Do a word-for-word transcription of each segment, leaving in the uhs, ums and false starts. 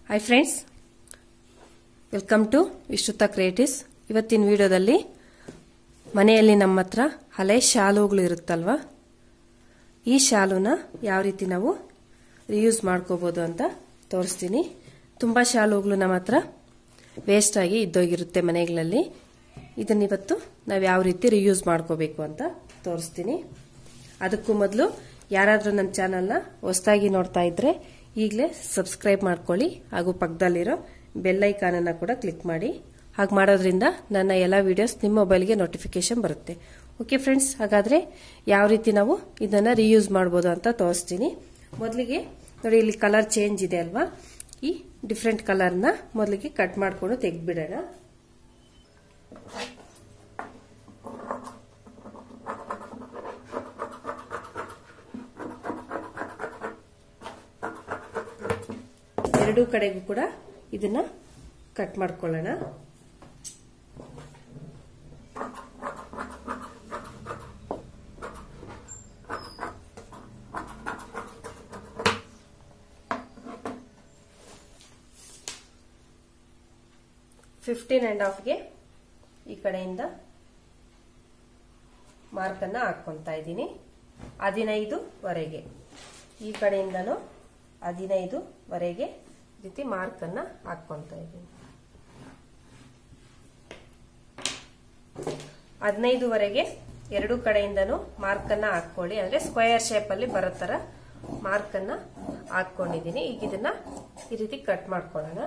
Hi friends, welcome to Vishruta creatives. ಇವತ್ತಿನ ವಿಡಿಯೋದಲ್ಲಿ ಮನೆಯಲ್ಲಿ ನಮ್ಮ ಹತ್ರ ಹಳೆ ಶಾಲುಗಳು ಇರುತ್ತಲ್ವಾ, ಈ ಶಾಲುನ ಯಾವ ರೀತಿ ನಾವು ರಿಯೂಸ್ ಮಾಡ್ಕೋಬಹುದು ಅಂತ ತೋರಿಸ್ತೀನಿ. ತುಂಬಾ ಶಾಲುಗಳು ನಮ್ಮ ಹತ್ರ ವೇಸ್ಟ್ ಆಗಿ ಇದ್ದೋಗಿರುತ್ತೆ ಮನೆಗಳಲ್ಲಿ. ಇದನ್ನಿವತ್ತು ನಾವು ಯಾವ ರೀತಿ ರಿಯೂಸ್ ಮಾಡ್ಕೋಬೇಕು ಅಂತ ತೋರಿಸ್ತೀನಿ. ಅದಕ್ಕೂ ಮೊದಲು ಯಾರಾದರೂ ನನ್ನ ಚಾನಲ್ನ ಹೊಸದಾಗಿ ನೋಡ್ತಾ ಇದ್ರೆ ಈಗಲೇ ಸಬ್ಸ್ಕ್ರೈಬ್ ಮಾಡ್ಕೊಳ್ಳಿ, ಹಾಗೂ ಪಕ್ಕದಲ್ಲಿರೋ ಬೆಲ್ ಐಕಾನ್ ಅನ್ನು ಕೂಡ ಕ್ಲಿಕ್ ಮಾಡಿ. ಹಾಗೆ ಮಾಡೋದ್ರಿಂದ ನನ್ನ ಎಲ್ಲ ವಿಡಿಯೋಸ್ ನಿಮ್ಮ ಮೊಬೈಲ್ಗೆ ನೋಟಿಫಿಕೇಶನ್ ಬರುತ್ತೆ. ಓಕೆ ಫ್ರೆಂಡ್ಸ್, ಹಾಗಾದ್ರೆ ಯಾವ ರೀತಿ ನಾವು ಇದನ್ನ ರಿಯೂಸ್ ಮಾಡ್ಬೋದು ಅಂತ ತೋರಿಸ್ತೀನಿ. ಮೊದಲಿಗೆ ನೋಡಿ, ಇಲ್ಲಿ ಕಲರ್ ಚೇಂಜ್ ಇದೆ ಅಲ್ವಾ, ಈ ಡಿಫ್ರೆಂಟ್ ಕಲರ್ನ ಮೊದಲಿಗೆ ಕಟ್ ಮಾಡ್ಕೊಂಡು ತೆಗೆದ್ಬಿಡೋಣ. ಎರಡೂ ಕಡೆಗೂ ಕೂಡ ಇದನ್ನ ಕಟ್ ಮಾಡ್ಕೊಳ್ಳೋಣ. ಫಿಫ್ಟೀನ್ ಅಂಡ್ ಹಾಫ್ಗೆ ಈ ಕಡೆಯಿಂದ ಮಾರ್ಕ್ ಅನ್ನ ಹಾಕೊಂತಾ ಇದ್ದೀನಿ. ಹದಿನೈದುವರೆಗೆ ಈ ಕಡೆಯಿಂದನೂ ಹದಿನೈದುವರೆಗೆ ರೀತಿ ಮಾರ್ಕ್ ಅನ್ನ ಹಾಕೊಂತಾ ಇದ್ದೀನಿ. ಹದಿನೈದುವರೆಗೆ ಎರಡು ಕಡೆಯಿಂದನೂ ಮಾರ್ಕ್ ಅನ್ನ ಹಾಕೊಳ್ಳಿ, ಅಂದ್ರೆ ಸ್ಕ್ವೇರ್ ಶೇಪ್ ಅಲ್ಲಿ ಬರೋ ತರ ಮಾರ್ಕ್ ಅನ್ನ ಹಾಕೊಂಡಿದ್ದೀನಿ. ಈಗ ಇದನ್ನ ಈ ರೀತಿ ಕಟ್ ಮಾಡ್ಕೊಳ್ಳೋಣ.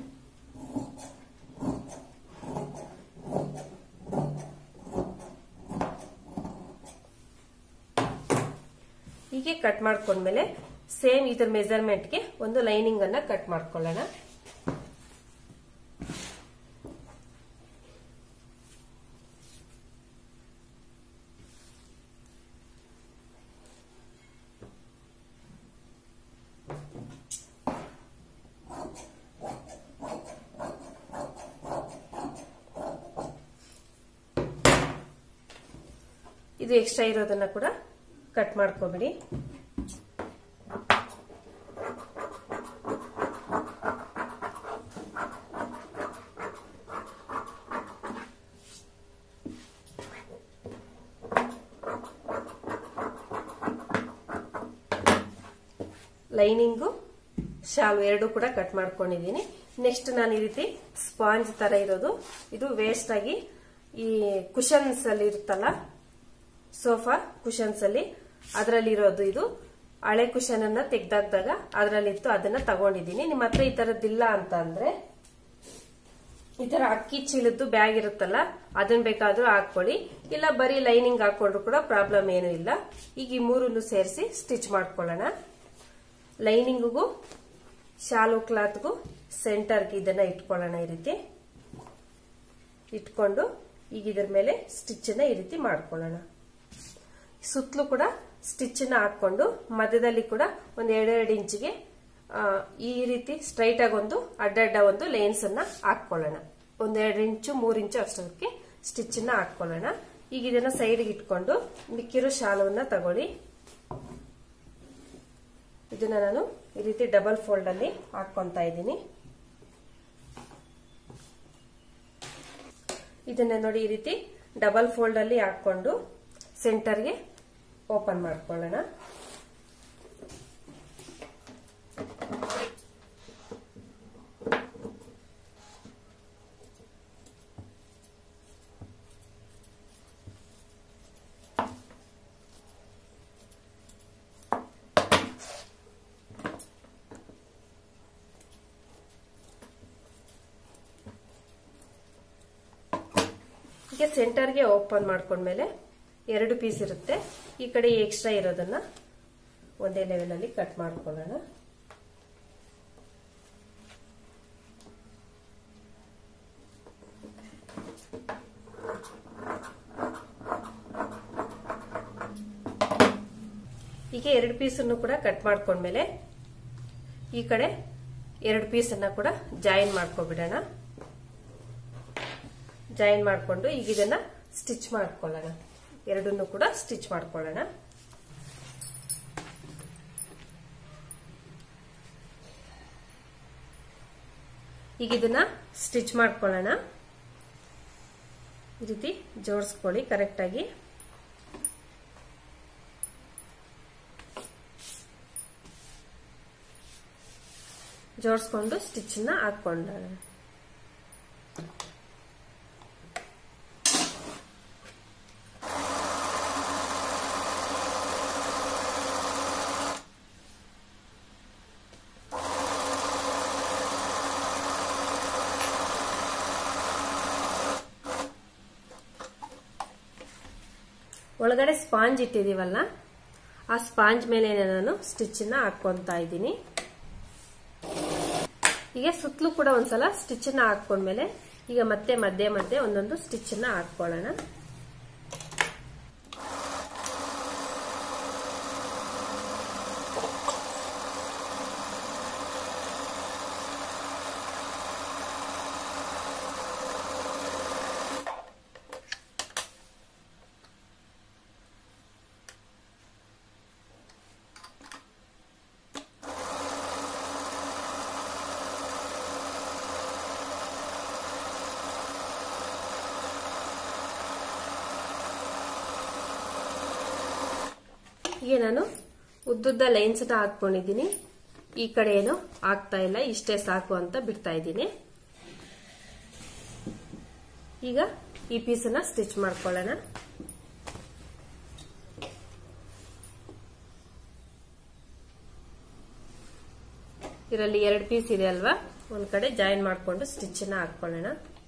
ಹೀಗೆ ಕಟ್ ಮಾಡ್ಕೊಂಡ್ಮೇಲೆ ಸೇಮ್ ಇದರ ಮೆಜರ್ಮೆಂಟ್ಗೆ ಒಂದು ಲೈನಿಂಗ್ ಅನ್ನ ಕಟ್ ಮಾಡ್ಕೊಳ್ಳೋಣ. ಇದು ಎಕ್ಸ್ಟ್ರಾ ಇರೋದನ್ನ ಕೂಡ ಕಟ್ ಮಾಡ್ಕೋಬಿಡಿ. ಲೈನಿಂಗು ಶಾಲು ಎರಡು ಕೂಡ ಕಟ್ ಮಾಡ್ಕೊಂಡಿದ್ದೀನಿ. ನೆಕ್ಸ್ಟ್ ನಾನು ಈ ರೀತಿ ಸ್ಪಾಂಜ್ ತರ ಇರೋದು, ಇದು ವೇಸ್ಟ್ ಆಗಿ ಈ ಕುಶನ್ಸ್ ಅಲ್ಲಿ ಇರುತ್ತಲ್ಲ, ಸೋಫಾ ಕುಶನ್ಸ್ ಅಲ್ಲಿ ಅದರಲ್ಲಿ ಇರೋದು. ಇದು ಹಳೆ ಕುಶನ್ ಅನ್ನ ತೆಗ್ದಾಕ್ದಾಗ ಅದರಲ್ಲಿತ್ತು, ಅದನ್ನ ತಗೊಂಡಿದ್ದೀನಿ. ನಿಮ್ಮ ಹತ್ರ ಈ ತರದ್ದಿಲ್ಲ ಅಂತ ಅಂದ್ರೆ ಈ ತರ ಅಕ್ಕಿ ಚೀಲದ್ದು ಬ್ಯಾಗ್ ಇರುತ್ತಲ್ಲ, ಅದನ್ನ ಬೇಕಾದ್ರೂ ಹಾಕೊಳ್ಳಿ, ಇಲ್ಲ ಬರೀ ಲೈನಿಂಗ್ ಹಾಕೊಂಡ್ರು ಕೂಡ ಪ್ರಾಬ್ಲಮ್ ಏನು ಇಲ್ಲ. ಈಗ ಈ ಮೂರನ್ನು ಸೇರಿಸಿ ಸ್ಟಿಚ್ ಮಾಡ್ಕೊಳ್ಳೋಣ. ಲೈನಿಂಗ್ಗೂ ಶಾಲು ಕ್ಲಾತ್ಗೂ ಸೆಂಟರ್ಗೆ ಇದನ್ನ ಇಟ್ಕೊಳ್ಳೋಣ. ಈ ರೀತಿ ಇಟ್ಕೊಂಡು ಈಗ ಇದ್ರ ಮೇಲೆ ಸ್ಟಿಚ್ ನ ಈ ರೀತಿ ಮಾಡ್ಕೊಳ್ಳೋಣ. ಸುತ್ತಲೂ ಕೂಡ ಸ್ಟಿಚ್ ನ ಹಾಕೊಂಡು ಮಧ್ಯದಲ್ಲಿ ಕೂಡ ಒಂದ್ ಎರಡೆರಡು ಇಂಚಿಗೆ ಈ ರೀತಿ ಸ್ಟ್ರೈಟ್ ಆಗಿ ಒಂದು ಅಡ್ಡಡ್ಡ ಒಂದು ಲೈನ್ಸ್ ಅನ್ನ ಹಾಕೊಳ್ಳೋಣ. ಒಂದೆರಡು ಇಂಚು ಮೂರ್ ಇಂಚು ಅಷ್ಟಕ್ಕೆ ಸ್ಟಿಚ್ ನ ಹಾಕೊಳ್ಳೋಣ. ಈಗ ಇದನ್ನ ಸೈಡ್ಗೆ ಇಟ್ಕೊಂಡು ಮಿಕ್ಕಿರೋ ಶಾಲುವನ್ನ ತಗೊಳ್ಳಿ. ಇದನ್ನ ನಾನು ಈ ರೀತಿ ಡಬಲ್ ಫೋಲ್ಡ್ ಅಲ್ಲಿ ಹಾಕೊಂತಾ ಇದ್ದೀನಿ. ಇದನ್ನ ನೋಡಿ, ಈ ರೀತಿ ಡಬಲ್ ಫೋಲ್ಡ್ ಅಲ್ಲಿ ಹಾಕೊಂಡು ಸೆಂಟರ್ಗೆ ಓಪನ್ ಮಾಡ್ಕೊಳ್ಳೋಣ. ಹೀಗೆ ಸೆಂಟರ್ಗೆ ಓಪನ್ ಮಾಡ್ಕೊಂಡ್ಮೇಲೆ ಎರಡು ಪೀಸ್ ಇರುತ್ತೆ. ಈ ಕಡೆ ಎಕ್ಸ್ಟ್ರಾ ಇರೋದನ್ನ ಒಂದೇ ಲೆವೆಲ್ ಅಲ್ಲಿ ಕಟ್ ಮಾಡ್ಕೊಳ್ಳೋಣ. ಹೀಗೆ ಎರಡು ಪೀಸನ್ನು ಕೂಡ ಕಟ್ ಮಾಡ್ಕೊಂಡ್ಮೇಲೆ ಈ ಕಡೆ ಎರಡು ಪೀಸನ್ನ ಕೂಡ ಜಾಯಿನ್ ಮಾಡ್ಕೊಬಿಡೋಣ. ಜಾಯಿನ್ ಮಾಡ್ಕೊಂಡು ಈಗ ಇದನ್ನ ಸ್ಟಿಚ್ ಮಾಡ್ಕೊಳ್ಳೋಣ. ಎರಡನ್ನು ಕೂಡ ಸ್ಟಿಚ್ ಮಾಡ್ಕೊಳ್ಳೋಣ. ಈಗ ಇದನ್ನ ಸ್ಟಿಚ್ ಮಾಡ್ಕೊಳ್ಳೋಣ. ಈ ರೀತಿ ಜೋಡಿಸ್ಕೊಳ್ಳಿ ಕರೆಕ್ಟ್ ಆಗಿ. ಜೋಡಿಸ್ಕೊಂಡು ಸ್ಟಿಚ್ ನ ಹಾಕೊಳ್ಳೋಣ. ಒಳಗಡೆ ಸ್ಪಾಂಜ್ ಇಟ್ಟಿದೀವಲ್ಲ, ಆ ಸ್ಪಾಂಜ್ ಮೇಲೆ ನಾನು ಸ್ಟಿಚ್ ನ ಹಾಕೊಂತಾ ಇದ್ದೀನಿ. ಈಗ ಸುತ್ತಲೂ ಕೂಡ ಒಂದ್ಸಲ ಸ್ಟಿಚ್ ನ ಹಾಕೊಂಡ್ಮೇಲೆ ಈಗ ಮತ್ತೆ ಮಧ್ಯೆ ಮಧ್ಯೆ ಒಂದೊಂದು ಸ್ಟಿಚ್ ನ ಹಾಕೊಳ್ಳೋಣ. ಈಗ ನಾನು ಉದ್ದುದ್ದ ಲೈನ್ಸ್ ನ ಹಾಕೊಂಡಿದ್ದೀನಿ. ಈ ಕಡೆ ಏನು ಆಗ್ತಾ ಇಲ್ಲ, ಇಷ್ಟೇ ಸಾಕು ಅಂತ ಬಿಡ್ತಾ ಇದ್ದೀನಿ. ಈಗ ಈ ಪೀಸನ್ನ ಸ್ಟಿಚ್ ಮಾಡ್ಕೊಳ್ಳೋಣ. ಇದರಲ್ಲಿ ಎರಡು ಪೀಸ್ ಇದೆ ಅಲ್ವಾ, ಒಂದ್ ಕಡೆ ಜಾಯಿನ್ ಮಾಡ್ಕೊಂಡು ಸ್ಟಿಚ್ ನ ಹಾಕೊಳ್ಳೋಣ.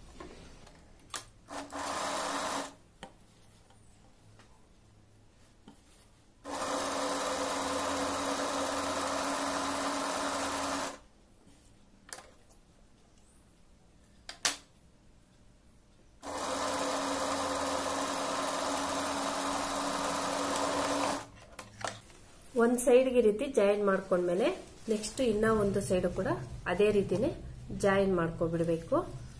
ಒಂದ್ ಸೈಡ್ಗೆ ರೀತಿ ಜಾಯಿನ್ ಮಾಡ್ಕೊಂಡ್ಮೇಲೆ ನೆಕ್ಸ್ಟ್ ಇನ್ನ ಒಂದು ಸೈಡ್ ಕೂಡ ಅದೇ ರೀತಿನೇ ಜಾಯಿನ್ ಮಾಡ್ಕೊಬಿಡ್ಬೇಕು.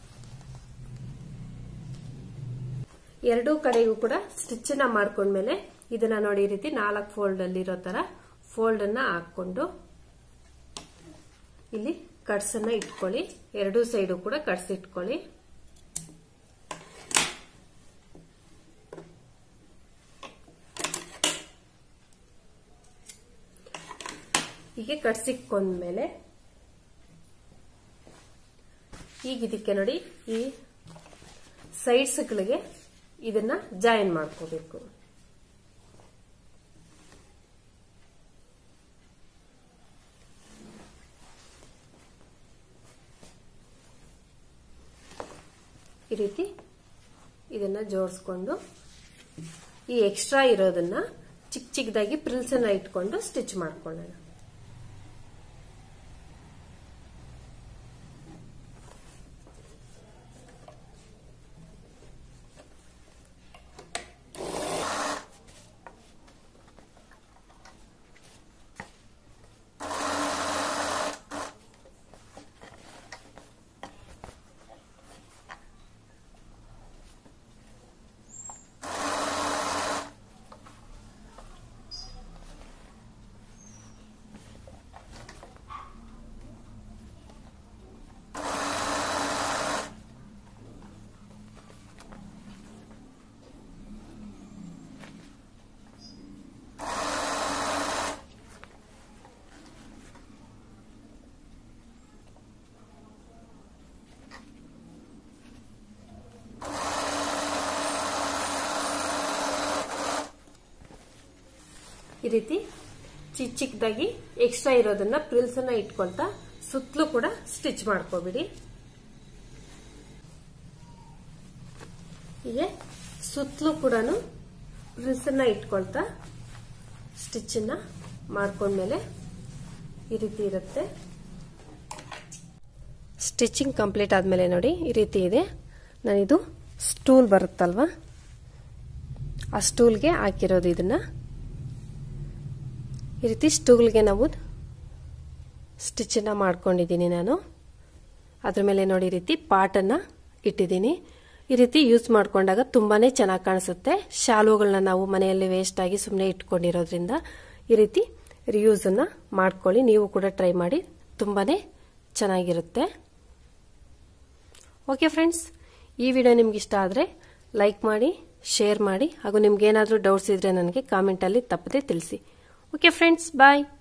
ಎರಡೂ ಕಡೆಗೂ ಕೂಡ ಸ್ಟಿಚ್ ನ ಮಾಡ್ಕೊಂಡ್ಮೇಲೆ ಇದನ್ನ ನೋಡಿ ಈ ರೀತಿ ನಾಲ್ಕು ಫೋಲ್ಡ್ ಅಲ್ಲಿ ಇರೋ ತರ ಫೋಲ್ಡ್ ಅನ್ನ ಹಾಕೊಂಡು ಇಲ್ಲಿ ಕಟ್ಸ್ ಅನ್ನ ಇಟ್ಕೊಳ್ಳಿ. ಎರಡೂ ಸೈಡು ಕೂಡ ಕಟ್ಸ್ ಇಟ್ಕೊಳ್ಳಿ. ಹೀಗೆ ಕಟ್ಸಿಕ್ಕೊಂಡ್ಮೇಲೆ ಈಗ ಇದಕ್ಕೆ ನೋಡಿ ಈ ಸೈಡ್ಸ್ ಗಳಿಗೆ ಇದನ್ನ ಜಾಯಿನ್ ಮಾಡ್ಕೋಬೇಕು. ಈ ರೀತಿ ಇದನ್ನ ಜೋಡಿಸ್ಕೊಂಡು ಈ ಎಕ್ಸ್ಟ್ರಾ ಇರೋದನ್ನ ಚಿಕ್ಕ ಚಿಕ್ಕದಾಗಿ ಪ್ರಿಲ್ಸ್ ಅನ್ನ ಇಟ್ಕೊಂಡು ಸ್ಟಿಚ್ ಮಾಡ್ಕೊಳ್ಳೋಣ. ಈ ರೀತಿ ಚಿಕ್ಕ ಚಿಕ್ಕದಾಗಿ ಎಕ್ಸ್ಟ್ರಾ ಇರೋದನ್ನ ಪ್ರಿಲ್ಸ್ ಅನ್ನ ಇಟ್ಕೊಳ್ತಾ ಸುತ್ತಲೂ ಕೂಡ ಸ್ಟಿಚ್ ಮಾಡ್ಕೋಬಿಡಿ. ಹೀಗೆ ಸುತ್ತಲೂ ಕೂಡ ಪ್ರಿಲ್ಸ್ ಅನ್ನ ಇಟ್ಕೊಳ್ತಾ ಸ್ಟಿಚ್ ಅನ್ನ ಮಾಡ್ಕೊಂಡ್ಮೇಲೆ ಈ ರೀತಿ ಇರುತ್ತೆ. ಸ್ಟಿಚಿಂಗ್ ಕಂಪ್ಲೀಟ್ ಆದ್ಮೇಲೆ ನೋಡಿ ಈ ರೀತಿ ಇದೆ. ನಾನಿದು ಸ್ಟೂಲ್ ಬರುತ್ತಲ್ವಾ, ಆ ಸ್ಟೂಲ್ಗೆ ಹಾಕಿರೋದು. ಇದನ್ನ ಈ ರೀತಿ ಸ್ಟೂಲ್ಗೆ ನಾವು ಸ್ಟಿಚ್ ಅನ್ನ ಮಾಡ್ಕೊಂಡಿದ್ದೀನಿ ನಾನು. ಅದ್ರ ಮೇಲೆ ನೋಡಿ ಈ ರೀತಿ ಪಾಟನ್ನ ಇಟ್ಟಿದ್ದೀನಿ. ಈ ರೀತಿ ಯೂಸ್ ಮಾಡ್ಕೊಂಡಾಗ ತುಂಬಾನೇ ಚೆನ್ನಾಗಿ ಕಾಣಿಸುತ್ತೆ. ಶಾಲುಗಳನ್ನ ನಾವು ಮನೆಯಲ್ಲಿ ವೇಸ್ಟ್ ಆಗಿ ಸುಮ್ಮನೆ ಇಟ್ಕೊಂಡಿರೋದ್ರಿಂದ ಈ ರೀತಿ ರಿಯೂಸ್ ಅನ್ನ ಮಾಡ್ಕೊಳ್ಳಿ. ನೀವು ಕೂಡ ಟ್ರೈ ಮಾಡಿ, ತುಂಬಾನೇ ಚೆನ್ನಾಗಿರುತ್ತೆ. ಓಕೆ ಫ್ರೆಂಡ್ಸ್, ಈ ವಿಡಿಯೋ ನಿಮ್ಗೆ ಇಷ್ಟ ಆದರೆ ಲೈಕ್ ಮಾಡಿ, ಶೇರ್ ಮಾಡಿ, ಹಾಗೂ ನಿಮ್ಗೆ ಏನಾದರೂ ಡೌಟ್ಸ್ ಇದ್ರೆ ನನಗೆ ಕಾಮೆಂಟಲ್ಲಿ ತಪ್ಪದೆ ತಿಳಿಸಿ. ಓಕೆ ಫ್ರೆಂಡ್ಸ್, ಬಾಯ್.